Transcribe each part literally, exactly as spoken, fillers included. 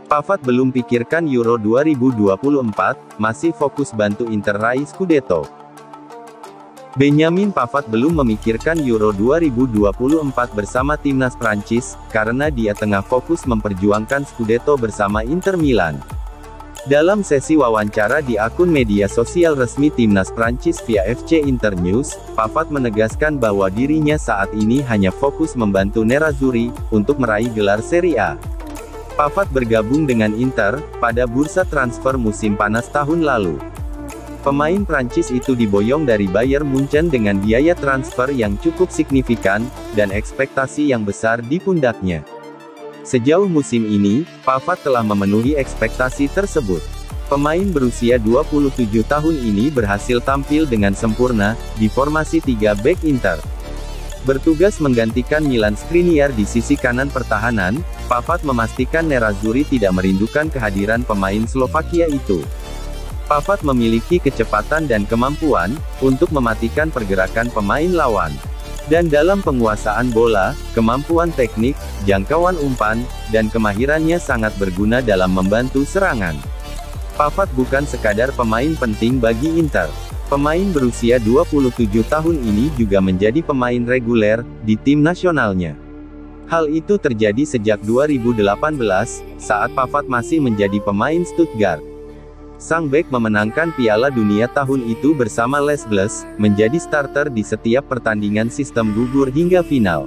Pavard belum pikirkan Euro dua ribu dua puluh empat, masih fokus bantu Inter raih Scudetto. Benjamin Pavard belum memikirkan Euro dua ribu dua puluh empat bersama timnas Prancis, karena dia tengah fokus memperjuangkan Scudetto bersama Inter Milan. Dalam sesi wawancara di akun media sosial resmi timnas Prancis via F C Internews, Pavard menegaskan bahwa dirinya saat ini hanya fokus membantu Nerazzurri untuk meraih gelar Serie A. Pavard bergabung dengan Inter pada bursa transfer musim panas tahun lalu. Pemain Prancis itu diboyong dari Bayern Munchen dengan biaya transfer yang cukup signifikan, dan ekspektasi yang besar di pundaknya. Sejauh musim ini, Pavard telah memenuhi ekspektasi tersebut. Pemain berusia dua puluh tujuh tahun ini berhasil tampil dengan sempurna di formasi tiga bek Inter. Bertugas menggantikan Milan Skriniar di sisi kanan pertahanan, Pavard memastikan Nerazzurri tidak merindukan kehadiran pemain Slovakia itu. Pavard memiliki kecepatan dan kemampuan untuk mematikan pergerakan pemain lawan. Dan dalam penguasaan bola, kemampuan teknik, jangkauan umpan, dan kemahirannya sangat berguna dalam membantu serangan. Pavard bukan sekadar pemain penting bagi Inter. Pemain berusia dua puluh tujuh tahun ini juga menjadi pemain reguler di tim nasionalnya. Hal itu terjadi sejak dua ribu delapan belas, saat Pavard masih menjadi pemain Stuttgart. Sang bek memenangkan Piala Dunia tahun itu bersama Les Bleus, menjadi starter di setiap pertandingan sistem gugur hingga final.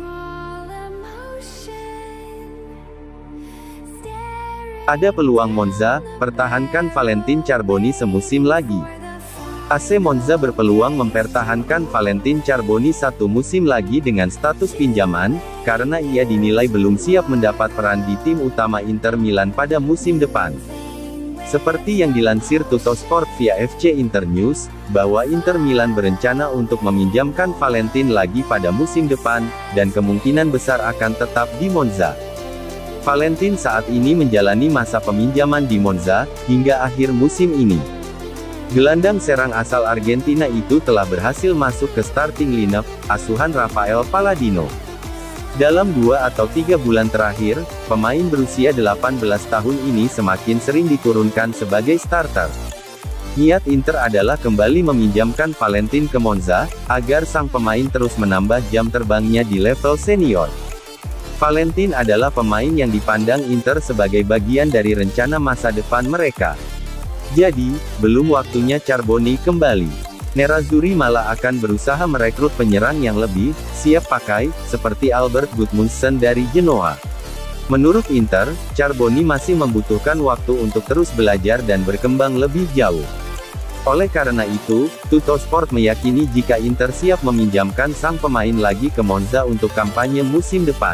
Ada peluang Monza pertahankan Valentin Charbonny semusim lagi. A C Monza berpeluang mempertahankan Valentin Charbonny satu musim lagi dengan status pinjaman, karena ia dinilai belum siap mendapat peran di tim utama Inter Milan pada musim depan. Seperti yang dilansir Tuttosport via F C Internews, bahwa Inter Milan berencana untuk meminjamkan Valentin lagi pada musim depan, dan kemungkinan besar akan tetap di Monza. Valentin saat ini menjalani masa peminjaman di Monza, hingga akhir musim ini. Gelandang serang asal Argentina itu telah berhasil masuk ke starting lineup asuhan Rafael Palladino. Dalam dua atau tiga bulan terakhir, pemain berusia delapan belas tahun ini semakin sering diturunkan sebagai starter. Niat Inter adalah kembali meminjamkan Valentin ke Monza, agar sang pemain terus menambah jam terbangnya di level senior. Valentin adalah pemain yang dipandang Inter sebagai bagian dari rencana masa depan mereka. Jadi, belum waktunya Charbonny kembali. Nerazzurri malah akan berusaha merekrut penyerang yang lebih siap pakai, seperti Albert Gudmundsson dari Genoa. Menurut Inter, Charbonny masih membutuhkan waktu untuk terus belajar dan berkembang lebih jauh. Oleh karena itu, Tuttosport meyakini jika Inter siap meminjamkan sang pemain lagi ke Monza untuk kampanye musim depan.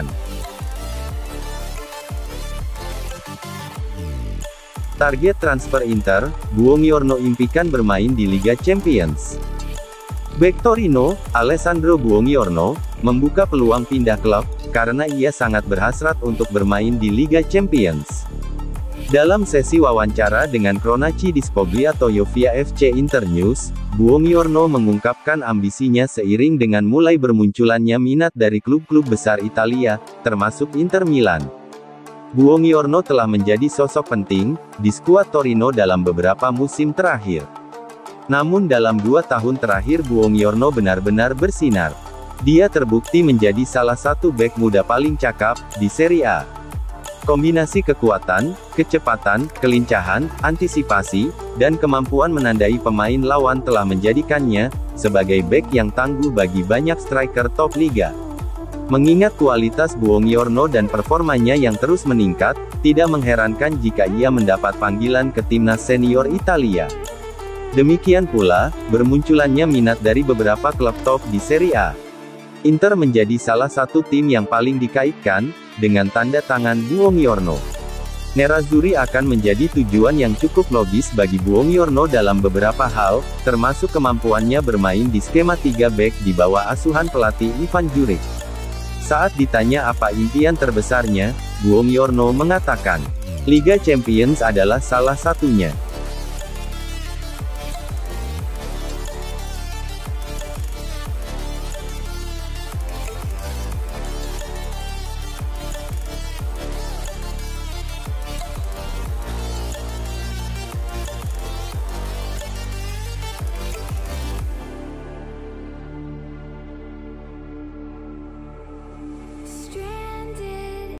Target transfer Inter, Buongiorno impikan bermain di Liga Champions. Bek Torino, Alessandro Buongiorno, membuka peluang pindah klub, karena ia sangat berhasrat untuk bermain di Liga Champions. Dalam sesi wawancara dengan Cronaci di Spogliatoio via F C Internews, Buongiorno mengungkapkan ambisinya seiring dengan mulai bermunculannya minat dari klub-klub besar Italia, termasuk Inter Milan. Buongiorno telah menjadi sosok penting di skuad Torino dalam beberapa musim terakhir. Namun dalam dua tahun terakhir Buongiorno benar-benar bersinar. Dia terbukti menjadi salah satu bek muda paling cakap di Serie A. Kombinasi kekuatan, kecepatan, kelincahan, antisipasi, dan kemampuan menandai pemain lawan telah menjadikannya sebagai bek yang tangguh bagi banyak striker top liga. Mengingat kualitas Buongiorno dan performanya yang terus meningkat, tidak mengherankan jika ia mendapat panggilan ke timnas senior Italia. Demikian pula, bermunculannya minat dari beberapa klub top di Serie A. Inter menjadi salah satu tim yang paling dikaitkan dengan tanda tangan Buongiorno. Nerazzurri akan menjadi tujuan yang cukup logis bagi Buongiorno dalam beberapa hal, termasuk kemampuannya bermain di skema tiga bek di bawah asuhan pelatih Ivan Juric. Saat ditanya apa impian terbesarnya, Buongiorno mengatakan, Liga Champions adalah salah satunya.